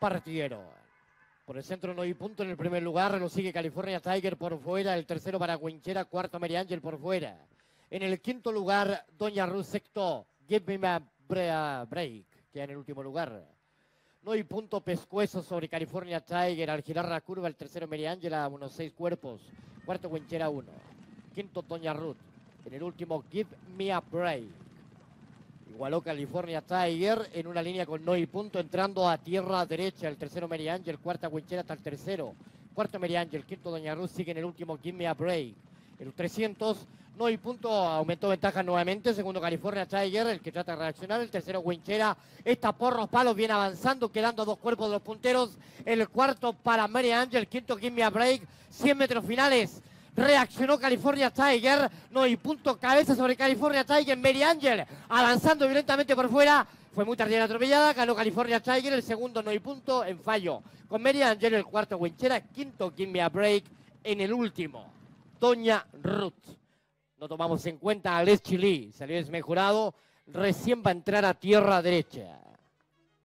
partieron. Por el centro no hay punto en el primer lugar, lo sigue California Tiger por fuera, el tercero para Winchera, cuarto Mary Angel por fuera. En el quinto lugar, Doña Ruth, sexto, Give Me a Break, que en el último lugar. No hay punto pescuezo sobre California Tiger al girar la curva, el tercero Mary Angel a unos 6 cuerpos, cuarto Winchera 1, quinto Doña Ruth. En el último, Give Me a Break. Igualó California Tiger en una línea con no y punto, entrando a tierra derecha. El tercero Mary Angel, cuarta Winchera hasta el tercero. Cuarto Mary Angel, quinto Doña Ruth, sigue en el último Give Me a Break. El 300, no y punto, aumentó ventaja nuevamente. Segundo California Tiger, el que trata de reaccionar. El tercero Winchera, está por los palos, viene avanzando, quedando 2 cuerpos de los punteros. El cuarto para Mary Angel, quinto Give Me a Break. 100 metros finales. Reaccionó California Tiger, no y punto, cabeza sobre California Tiger, Mary Angel avanzando violentamente por fuera, fue muy tardía la atropellada, ganó California Tiger, el segundo no y punto en fallo, con Mary Angel, el cuarto Winchera, quinto Give Me a Break, en el último, Doña Ruth. No tomamos en cuenta a Les Chili, salió desmejorado, recién va a entrar a tierra derecha.